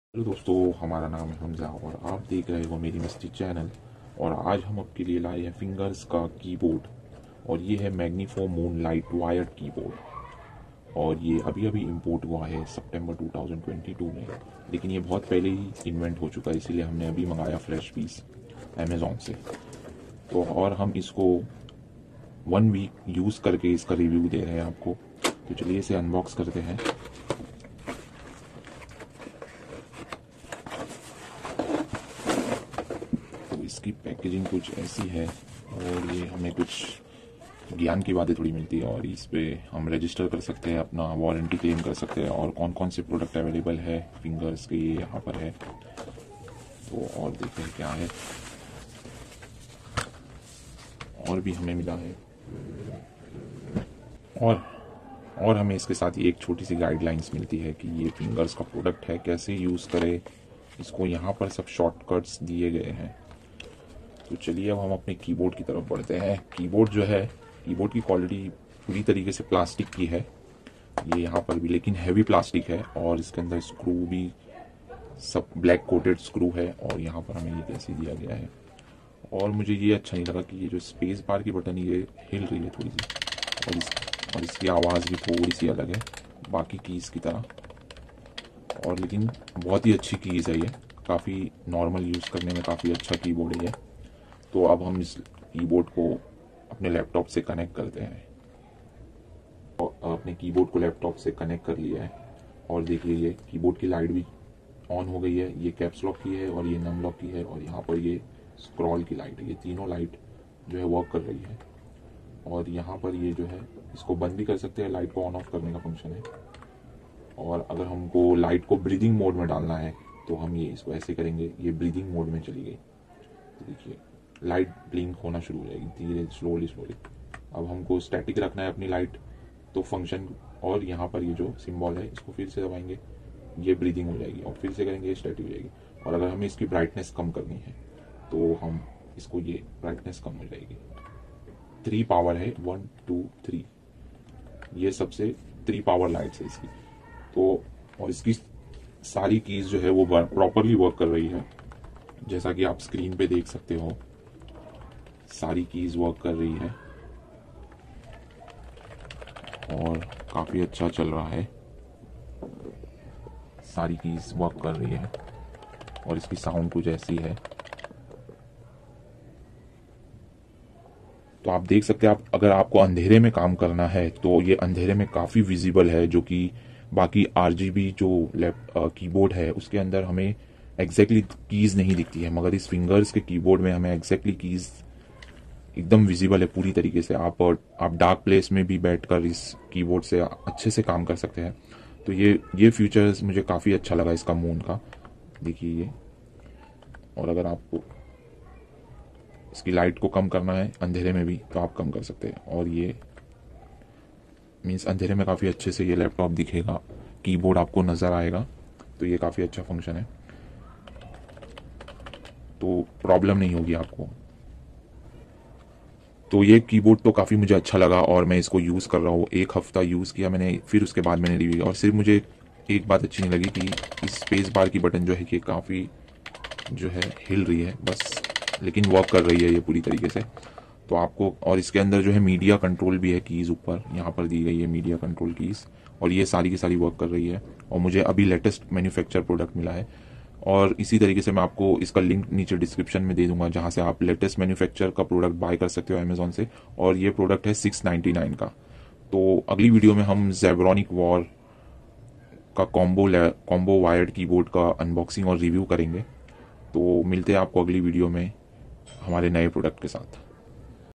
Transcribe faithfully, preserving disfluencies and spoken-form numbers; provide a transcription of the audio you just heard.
Hello दोस्तों, हमारा नाम है हमजा और आप देख रहे हो मेरी मस्ती चैनल। और आज हम आपके लिए लाए हैं फिंगर्स का कीबोर्ड और ये है मैग्नीफो मून लाइट वायर्ड कीबोर्ड। और ये अभी अभी इंपोर्ट हुआ है सितंबर दो हज़ार बाईस में, लेकिन ये बहुत पहले ही इन्वेंट हो चुका है, इसीलिए हमने अभी मंगाया फ्रेश पीस अमेज़ॉन से। तो और हम इसको वन वीक यूज़ करके इसका रिव्यू दे रहे हैं आपको। तो चलिए इसे अनबॉक्स करते हैं। इसकी पैकेजिंग कुछ ऐसी है और ये हमें कुछ ज्ञान की बातें थोड़ी मिलती है और इस पे हम रजिस्टर कर सकते हैं, अपना वारंटी क्लेम कर सकते हैं और कौन कौन से प्रोडक्ट अवेलेबल है फिंगर्स के, ये यहाँ पर है। तो और देखते हैं क्या है। और भी हमें मिला है और और हमें इसके साथ ही एक छोटी सी गाइडलाइंस मिलती है कि ये फिंगर्स का प्रोडक्ट है, कैसे यूज़ करें इसको। यहाँ पर सब शॉर्टकट्स दिए गए हैं। तो चलिए अब हम अपने कीबोर्ड की तरफ बढ़ते हैं। कीबोर्ड जो है, कीबोर्ड की क्वालिटी पूरी तरीके से प्लास्टिक की है, ये यहाँ पर भी, लेकिन हैवी प्लास्टिक है और इसके अंदर स्क्रू भी सब ब्लैक कोटेड स्क्रू है और यहाँ पर हमें ये कैसे दिया गया है। और मुझे ये अच्छा नहीं लगा कि ये जो स्पेस बार की बटन ये हिल रही है थोड़ी सी और इस और इसकी आवाज़ भी थोड़ी सी अलग है बाकी कीज़ की तरह। और लेकिन बहुत ही अच्छी कीज़ है ये, काफ़ी नॉर्मल यूज़ करने में काफ़ी अच्छा कीबोर्ड है ये। तो अब हम इस कीबोर्ड को अपने लैपटॉप से कनेक्ट करते हैं और अपने कीबोर्ड को लैपटॉप से कनेक्ट कर लिया है और देखिए ये कीबोर्ड की लाइट भी ऑन हो गई है। ये कैप्स लॉक की है और ये नम लॉक की है और यहाँ पर ये स्क्रॉल की लाइट है। ये तीनों लाइट जो है वर्क कर रही है और यहाँ पर ये जो है इसको बंद भी कर सकते हैं, लाइट को ऑन ऑफ करने का फंक्शन है। और अगर हमको लाइट को ब्रीदिंग मोड में डालना है तो हम ये इसको ऐसे करेंगे, ये ब्रीदिंग मोड में चली गई। तो देखिए लाइट ब्लिंक होना शुरू हो जाएगी धीरे स्लोली स्लोली। अब हमको स्टैटिक रखना है अपनी लाइट, तो फंक्शन और यहाँ पर ये जो सिंबल है इसको फिर से दबाएंगे, ये ब्रीदिंग हो जाएगी और फिर से करेंगे ये स्टैटिक हो जाएगी। और अगर हमें इसकी ब्राइटनेस कम करनी है तो हम इसको, ये ब्राइटनेस कम हो जाएगी। थ्री पावर है, वन टू थ्री, ये सबसे थ्री पावर लाइट्स है इसकी। तो और इसकी सारी कीज जो है वो प्रॉपरली वर्क कर रही है, जैसा कि आप स्क्रीन पे देख सकते हो। सारी कीज वर्क कर रही है और काफी अच्छा चल रहा है। सारी कीज वर्क कर रही है और इसकी साउंड कुछ ऐसी है। तो आप देख सकते हैं, आप अगर आपको अंधेरे में काम करना है तो ये अंधेरे में काफी विजिबल है, जो कि बाकी आरजीबी जो लैप कीबोर्ड है उसके अंदर हमें एग्जैक्टली कीज नहीं दिखती है, मगर इस फिंगर्स के कीबोर्ड में हमें एग्जैक्टली कीज एकदम विजिबल है पूरी तरीके से। आप आप डार्क प्लेस में भी बैठकर इस कीबोर्ड से अच्छे से काम कर सकते हैं। तो ये ये फीचर्स मुझे काफ़ी अच्छा लगा इसका मून का, देखिए ये। और अगर आपको इसकी लाइट को कम करना है अंधेरे में भी तो आप कम कर सकते हैं। और ये मीन्स अंधेरे में काफ़ी अच्छे से ये लैपटॉप दिखेगा, कीबोर्ड आपको नज़र आएगा। तो ये काफ़ी अच्छा फंक्शन है, तो प्रॉब्लम नहीं होगी आपको। तो ये कीबोर्ड तो काफ़ी मुझे अच्छा लगा और मैं इसको यूज़ कर रहा हूँ। एक हफ्ता यूज़ किया मैंने, फिर उसके बाद मैंने रिव्यू, और सिर्फ मुझे एक बात अच्छी नहीं लगी कि इस स्पेस बार की बटन जो है कि काफ़ी जो है हिल रही है बस, लेकिन वर्क कर रही है ये पूरी तरीके से। तो आपको, और इसके अंदर जो है मीडिया कंट्रोल भी है, कीज़ ऊपर यहाँ पर दी गई है मीडिया कंट्रोल कीज़, और ये सारी की सारी वर्क कर रही है। और मुझे अभी लेटेस्ट मैन्युफैक्चर प्रोडक्ट मिला है और इसी तरीके से मैं आपको इसका लिंक नीचे डिस्क्रिप्शन में दे दूंगा, जहां से आप लेटेस्ट मैन्युफैक्चर का प्रोडक्ट बाय कर सकते हो अमेजोन से। और ये प्रोडक्ट है सिक्स नाइन्टी नाइन का। तो अगली वीडियो में हम ज़ेब्रॉनिक वॉर का कॉम्बो कॉम्बो वायर्ड कीबोर्ड का अनबॉक्सिंग और रिव्यू करेंगे। तो मिलते हैं आपको अगली वीडियो में हमारे नए प्रोडक्ट के साथ।